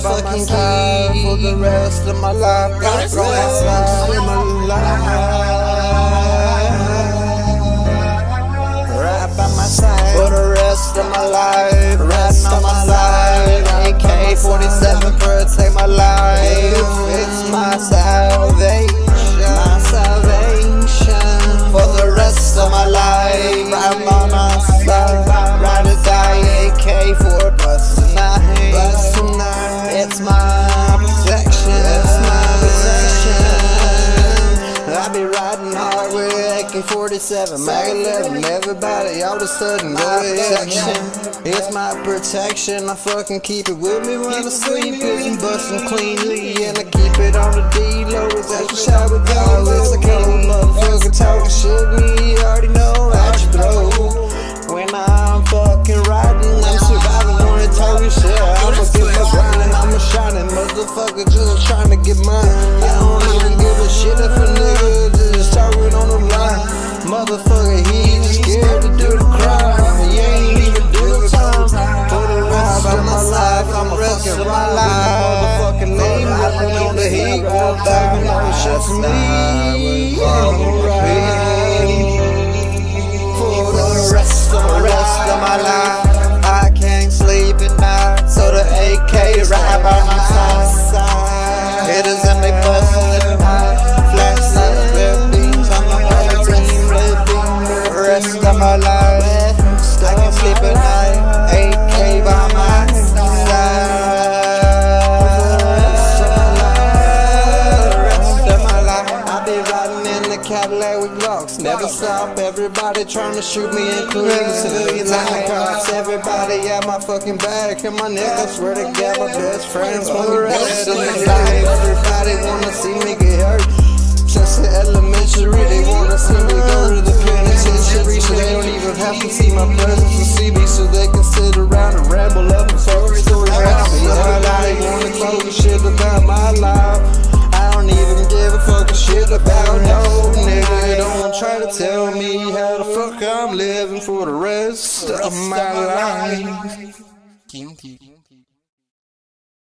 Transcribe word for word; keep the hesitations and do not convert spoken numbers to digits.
fucking key for the rest of my life. Rest of my life. Right by my side for the rest of my life. Rest of my life. A K forty-seven protect my life. It's my salvation. My salvation for the rest of my life. I'm on my side. Ride or die. A K for bust tonight. Bust tonight. It's my protection. It's my protection. I be riding hard with A K forty-seven, Mag eleven. Everybody all of a sudden go protection. It's my protection. I fucking keep it with me when I sleep. Cause I'm bustin' cleanly and I keep it on the D-low. It's extra shot with gold. It's a cold motherfucker talking shit. Me already know that you throw. When I'm fucking riding, I'm surviving on it talking shit. I'ma get my grind and I'ma shining. Motherfucker just trying to get mine. I don't even give a shit if a nigga just talking on the line. Motherfucker, he just scared to do the crime. He ain't even do the time. For the rest of my life, I'm fucking my life. Motherfucking name living on the heat. One thousand on shit for me. For the rest of the rest of my life, I can't sleep at night. So the A K right by my side. It is in me bustin' at night. Flashlights, red beams on my whole team. Red beam, the rest of my life. I can't sleep at night. A K by my side. The rest of my life, I be riding in the Cadillac with Glocks. Never stop, everybody trying to shoot me, including civilians and the cops. Everybody at my fucking back and my neck. I swear to God, my best friends want me dead in the life. Everybody wanna see me get hurt. Since the elementary, they wanna see me go to the penitentiary. So they don't even have to see my presence to see me. So they can sit around and ramble up and talk stories about me. Everybody wanna talk shit about my life. I don't even give a fucking shit about no nigga. Don't try to tell me how the fuck I'm living for the rest of my life.